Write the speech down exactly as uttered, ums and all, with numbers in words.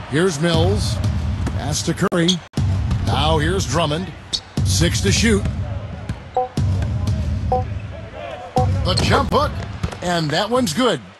Here's Mills. Pass to Curry. Now here's Drummond. Six to shoot. The jump hook. And that one's good.